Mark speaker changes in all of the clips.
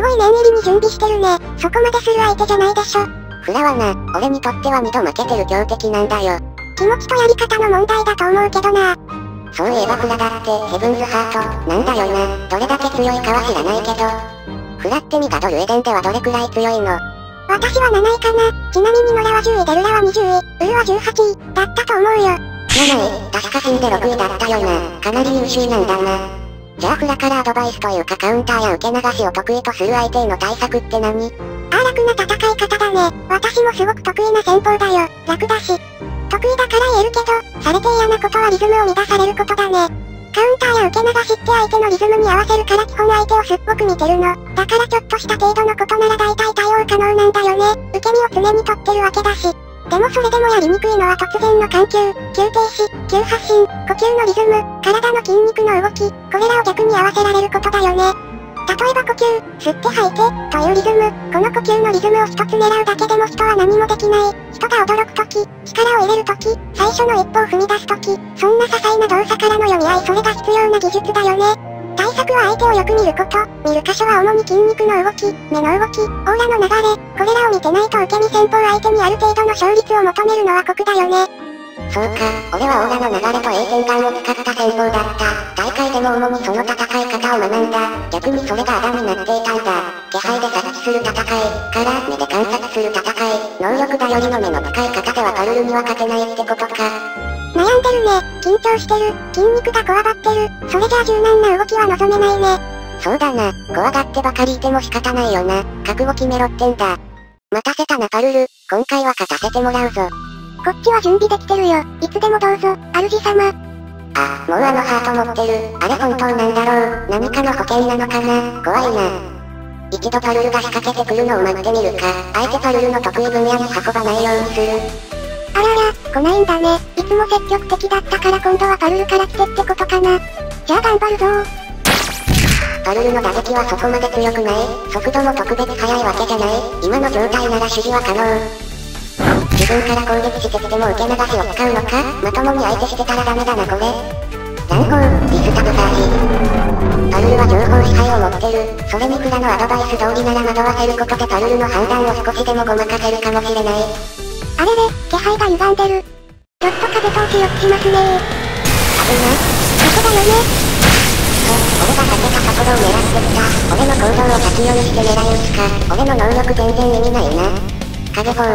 Speaker 1: すごい念入りに準備してるね。そこまでする相手じゃないでしょ。
Speaker 2: フラはな、俺にとっては2度負けてる強敵なんだよ。
Speaker 1: 気持ちとやり方の問題だと思うけどな。
Speaker 2: そういえばフラだって、ヘブンズハート、なんだよな。どれだけ強いかは知らないけど。フラってミガドルエデンではどれくらい強いの？
Speaker 1: 私は7位かな。ちなみにノラは10位でルラは20位、ウルは18位、だったと思うよ。
Speaker 2: 7位、確か死んで6位だったよな。かなり優秀なんだな。じゃあフラからアドバイスというかカウンターや受け流しを得意とする相手への対策って何？
Speaker 1: 楽な戦い方だね。私もすごく得意な戦法だよ。楽だし。得意だから言えるけど、されて嫌なことはリズムを乱されることだね。カウンターや受け流しって相手のリズムに合わせるから基本相手をすっぽく見てるの。だからちょっとした程度のことなら大体対応可能なんだよね。受け身を常に取ってるわけだし。でもそれでもやりにくいのは突然の緩急、急停止、急発進、呼吸のリズム、体の筋肉の動き、これらを逆に合わせられることだよね。例えば呼吸、吸って吐いて、というリズム、この呼吸のリズムを一つ狙うだけでも人は何もできない。人が驚くとき、力を入れるとき、最初の一歩を踏み出すとき、そんな些細な動作からの読み合いそれが必要な技術だよね。対策は相手をよく見ること、見る箇所は主に筋肉の動き、目の動き、オーラの流れ、これらを見てないと受け身戦法相手にある程度の勝率を求めるのは酷だよね。
Speaker 2: そうか、俺はオーラの流れと A 点眼を使った戦法だった。大会でも主にその戦い方を学んだ。逆にそれがあだになっていたんだ。気配で察知する戦い、から目で観察する戦い、能力頼りの目の使い方ではパルルには勝てないってことか。
Speaker 1: 悩んでるね。緊張してる。筋肉がこわばってる。それじゃあ柔軟な動きは望めないね。
Speaker 2: そうだな、怖がってばかりいても仕方ないよな。覚悟決めろってんだ。待たせたなパルル、今回は勝たせてもらうぞ。
Speaker 1: こっちは準備できてるよ。いつでもどうぞ、主様。
Speaker 2: あ、もうあのハート持ってる。あれ本当なんだろう。何かの保険なのかな。怖いな。一度パルルが仕掛けてくるのを待ってみるか。相手パルルの得意分野に運ばないようにする。
Speaker 1: あらら、来ないんだね。いつも積極的だったから今度はパルルから来てってことかな。じゃあ頑張るぞー。
Speaker 2: パルルの打撃はそこまで強くない。速度も特別速いわけじゃない。今の状態なら守備は可能。自分から攻撃してきても受け流しを使うのか。まともに相手してたらダメだなこれ。乱行、リスタブサージ。パルルは情報支配を持ってる。それにフラのアドバイス通りなら惑わせることでパルルの判断を少しでもごまかせるかもしれない。
Speaker 1: あれれ、気配が歪んでる。ちょっと風通し良くしますねー。
Speaker 2: 危ない。
Speaker 1: そこだよね。
Speaker 2: 俺が避けたところを狙ってきた。俺の行動を先読みして狙い撃つか。俺の能力全然意味ないな。影砲。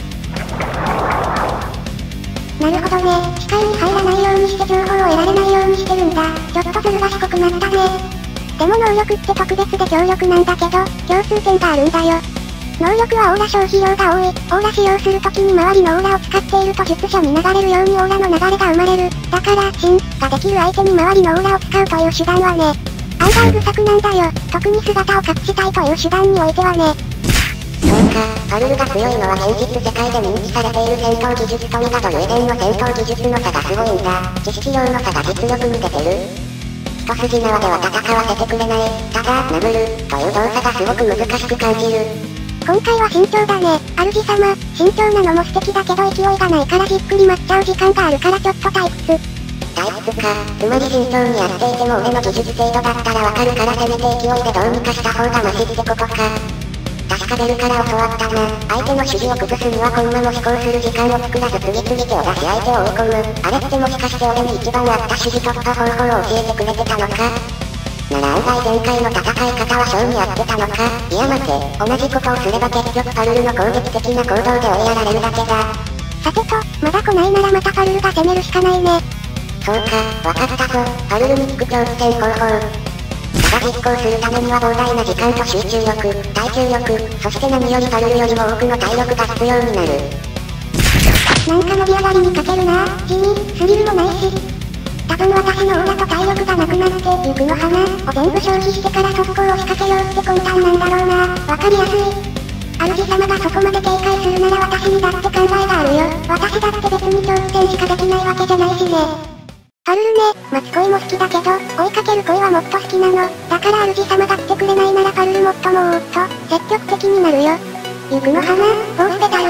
Speaker 1: なるほどね。視界に入らないようにして情報を得られないようにしてるんだ。ちょっとずる賢くなったね。でも能力って特別で強力なんだけど、共通点があるんだよ。能力はオーラ消費量が多い。オーラ使用するときに周りのオーラを使っていると術者に流れるようにオーラの流れが生まれる。だから、芯ができる相手に周りのオーラを使うという手段はね。案外不作なんだよ。特に姿を隠したいという手段においてはね。
Speaker 2: そうか、パルルが強いのは現実世界で認知されている戦闘技術とミガドルエデンの戦闘技術の差がすごいんだ。知識量の差が実力に出てる。一筋縄では戦わせてくれない。ただ、殴る、という動作がすごく難しく感じる。
Speaker 1: 今回は慎重だね。主様、慎重なのも素敵だけど勢いがないからじっくり待っちゃう時間があるからちょっと退屈。
Speaker 2: 退屈か。つまり慎重にやっていても俺の技術程度だったらわかるからせめて勢いでどうにかした方がマシってことか。確かベルから教わったな。相手の守備を崩すにはコンマも思考する時間を作らず次々手を出し相手を追い込む。あれってもしかして俺に一番あった守備突破方法を教えてくれてたのか。なら案外前回の戦い方は性に合ってたのか。いや待て、同じことをすれば結局パルルの攻撃的な行動で追いやられるだけだ。
Speaker 1: さてと、まだ来ないならまたパルルが攻めるしかないね。
Speaker 2: そうか、わかったぞ。パルルに効く恐怖戦方法。ただ実行するためには膨大な時間と集中力、耐久力、そして何よりパルルよりも多くの体力が必要になる。
Speaker 1: なんか伸び上がりに欠けるな。地味、スリルもないし。多分私のオーラと体力がなくなって、雪の花を全部消費してから速攻を仕掛けようって魂胆なんだろうな。わかりやすい。主様がそこまで警戒するなら私にだって考えがあるよ。私だって別に恐怖戦しかできないわけじゃないしね。パルルね、待つ恋も好きだけど、追いかける恋はもっと好きなの。だから主様が来てくれないならパルルもっともーっと、積極的になるよ。雪の花、ホースペタル。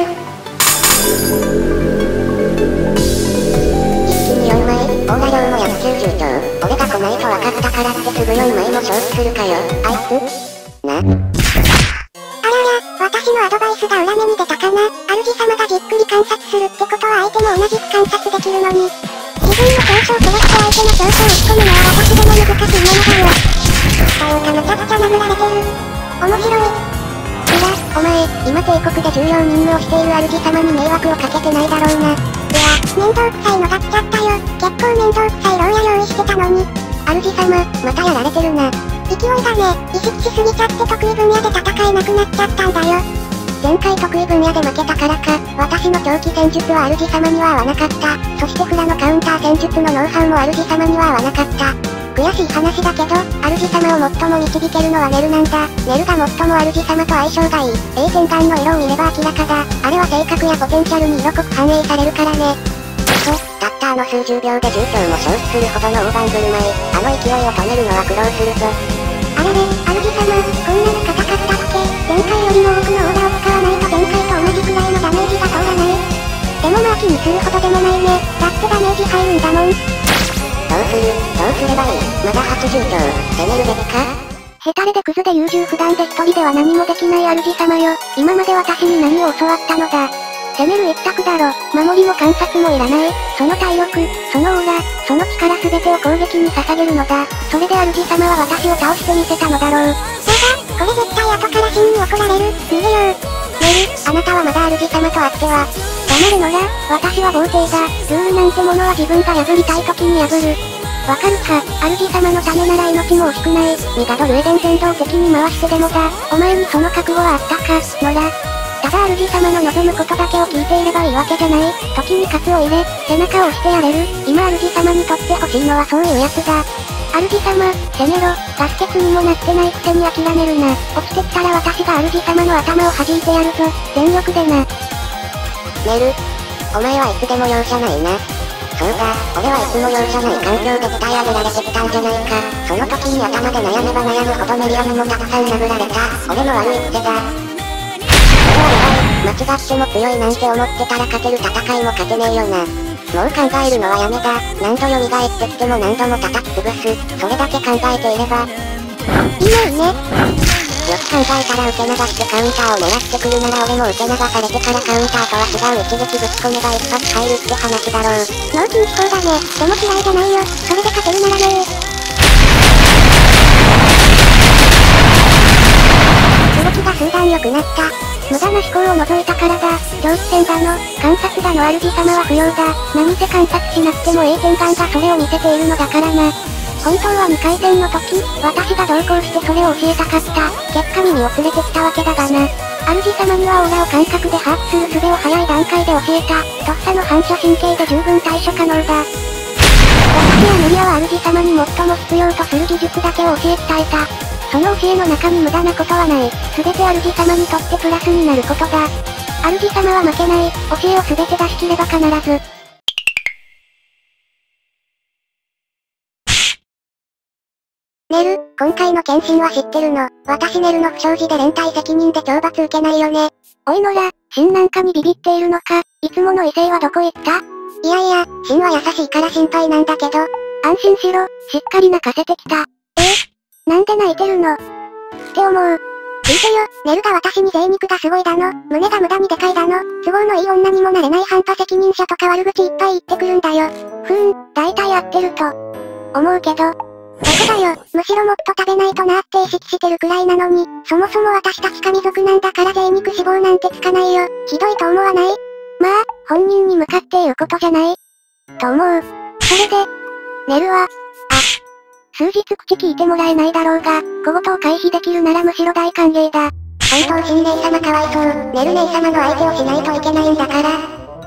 Speaker 2: オーラ量も約90兆。俺が来ないと分かったからってすぐ4枚も消費するかよ。あいつな。
Speaker 1: アドバイスが裏目に出たかな。主様がじっくり観察するってことは相手も同じく観察できるのに。自分の長所を照らして相手の長所を打ち込むのは私でも難しいものだよ。というかめちゃくちゃ殴られてる。面白い。
Speaker 2: お前、今帝国で重要任務をしている主様に迷惑をかけてないだろうな。
Speaker 1: 面倒くさいのが来ちゃったよ。結構面倒くさい牢屋用意してたのに。
Speaker 2: 主様、またやられてるな。
Speaker 1: 勢いがね、意識しすぎちゃって得意分野で戦えなくなっちゃったんだよ。
Speaker 2: 前回得意分野で負けたからか、私の狂気戦術は主様には合わなかった。そしてフラのカウンター戦術のノウハウも主様には合わなかった。悔しい話だけど、主様を最も導けるのはネルなんだ。ネルが最も主様と相性がいい。A天眼の色を見れば明らかだ。あれは性格やポテンシャルに色濃く反映されるからね。たった数十秒で重傷も消費するほどの大盤振る舞い。あの勢いを止めるのは苦労するぞ。
Speaker 1: あれれ、主様、こんなに硬かったっけ。前回よりも多くのオーラを使わないと前回と同じくらいのダメージが通らない。でもまあ気にするほどでもないね。だってダメージ入るんだもん。
Speaker 2: どうすればいい。まだ80強、攻めるべきか。
Speaker 1: ヘタレでクズで優柔不断で一人では何もできない主様よ。今まで私に何を教わったのだ。攻める一択だろ。守りも観察もいらない。その体力、そのオーラ、その力全てを攻撃に捧げるのだ。それで主様は私を倒してみせたのだろう。これ絶対後から真に怒られる。逃げよう。ネル、あなたはまだ主様とあっては。黙れのら、私は皇帝だ。ルールなんてものは自分が破りたい時に破る。わかるか、主様のためなら命も惜しくない。ミガドルエデン全道的に回してでもだ。お前にその覚悟はあったか、のら。ただ主様の望むことだけを聞いていればいいわけじゃない。時に喝を入れ、背中を押してやれる。今主様にとって欲しいのはそういうやつだ。主様、攻めろ。ガス欠にもなってないくせに諦めるな。落ちてきたら私が主様の頭を弾いてやるぞ。全力でな。
Speaker 2: ネル、お前はいつでも容赦ないな。そうだ、俺はいつも容赦ない環境で鍛え上げられてきたんじゃないか。その時に頭で悩めば悩むほどメリアにもたくさん殴られた。俺の悪い癖だ。間違っても強いなんて思ってたら勝てる戦いも勝てねえよな。もう考えるのはやめだ。何度蘇ってきても何度も叩き潰す。それだけ考えていれば。
Speaker 1: いいね。
Speaker 2: よく考えたら受け流してカウンターを狙ってくるなら俺も受け流されてからカウンターとは違う一撃ぶち込めば一発入るって話だろう。
Speaker 1: 脳筋飛行だね。でも嫌いじゃないよ。それで勝てるならね。動きが数段良くなった。無駄な飛行を除いたからだ。狂気戦だの、観察だの主様は不要だ。何せ観察しなくても A 天眼がそれを見せているのだからな。本当は2回戦の時、私が同行してそれを教えたかった。結果耳を連れてきたわけだがな。主様にはオーラを感覚で把握する術を早い段階で教えた。とっさの反射神経で十分対処可能だ。私やメリアは主様に最も必要とする技術だけを教え伝えた。その教えの中に無駄なことはない。すべて主様にとってプラスになることだ。主様は負けない。教えをすべて出し切れば必ず。ネル、今回の検診は知ってるの。私ネルの不祥事で連帯責任で懲罰受けないよね。おいのら、シンなんかにビビっているのか。いつもの威勢はどこ行った？いやいや、シンは優しいから心配なんだけど。安心しろ、しっかり泣かせてきた。なんで泣いてるの？って思う。聞いてよ、ネルが私に贅肉がすごいだの、胸が無駄にでかいだの、都合のいい女にもなれない半端責任者とか悪口いっぱい言ってくるんだよ。大体合ってると思うけど。どこだよ、むしろもっと食べないとなって意識してるくらいなのに、そもそも私たち神族なんだから贅肉脂肪なんてつかないよ。ひどいと思わない？まあ、本人に向かって言うことじゃないと思う。それで、ネルは、数日口聞いてもらえないだろうが、小言を回避できるならむしろ大歓迎だ。本当神霊様かわいそう。ネル姉様の相手をしないといけないんだから。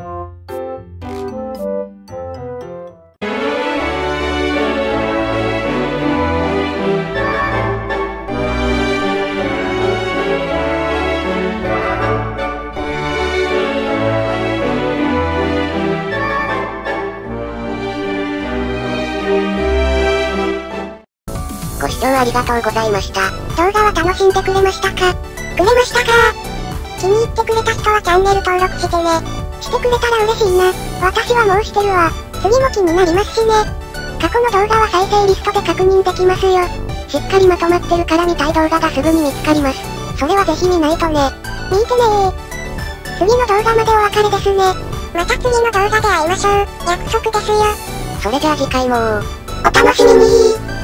Speaker 2: ご視聴ありがとうございました。
Speaker 1: 動画は楽しんでくれましたか？気に入ってくれた人はチャンネル登録してね。してくれたら嬉しいな。私はもうしてるわ。次も気になりますしね。過去の動画は再生リストで確認できますよ。しっかりまとまってるから見たい動画がすぐに見つかります。それはぜひ見ないとね。 見てねー。次の動画までお別れですね。また次の動画で会いましょう。約束ですよ。
Speaker 2: それじゃあ次回も
Speaker 1: お楽しみにー。